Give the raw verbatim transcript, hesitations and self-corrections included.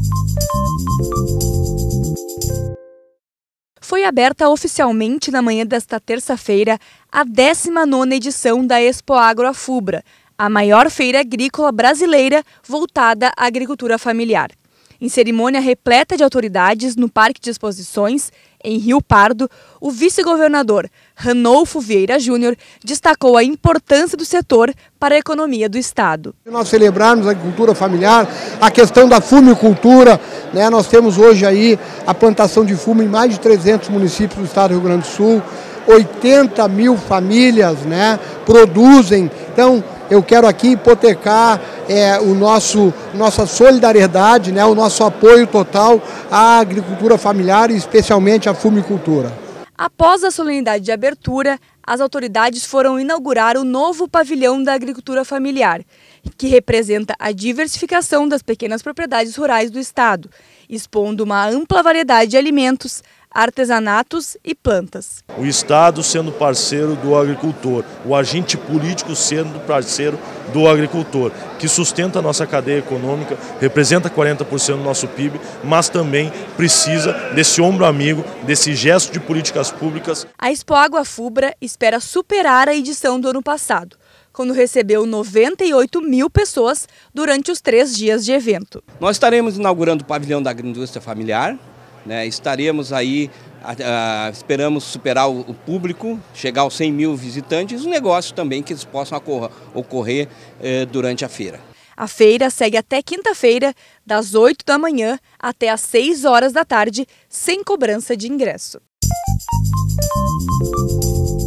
Foi aberta oficialmente na manhã desta terça-feira a décima nona edição da Expoagro Afubra, a maior feira agrícola brasileira voltada à agricultura familiar. Em cerimônia repleta de autoridades no Parque de Exposições, em Rio Pardo, o vice-governador Ranolfo Vieira Júnior destacou a importância do setor para a economia do estado. Nós celebrarmos a agricultura familiar, a questão da fumicultura, né? Nós temos hoje aí a plantação de fumo em mais de trezentos municípios do estado do Rio Grande do Sul, oitenta mil famílias, né, produzem. Então, eu quero aqui hipotecar é, o nosso, nossa solidariedade, né, o nosso apoio total à agricultura familiar e especialmente à fumicultura. Após a solenidade de abertura, as autoridades foram inaugurar o novo pavilhão da agricultura familiar, que representa a diversificação das pequenas propriedades rurais do estado, expondo uma ampla variedade de alimentos, artesanatos e plantas. O Estado sendo parceiro do agricultor, o agente político sendo parceiro do agricultor, que sustenta a nossa cadeia econômica, representa quarenta por cento do nosso P I B, mas também precisa desse ombro amigo, desse gesto de políticas públicas. A Expoagro Afubra espera superar a edição do ano passado, quando recebeu noventa e oito mil pessoas durante os três dias de evento. Nós estaremos inaugurando o pavilhão da agroindústria familiar. Né, estaremos aí, a, a, esperamos superar o, o público, chegar aos cem mil visitantes, um negócio também que eles possam ocorrer, ocorrer eh, durante a feira. A feira segue até quinta-feira, das oito da manhã até às seis horas da tarde, sem cobrança de ingresso.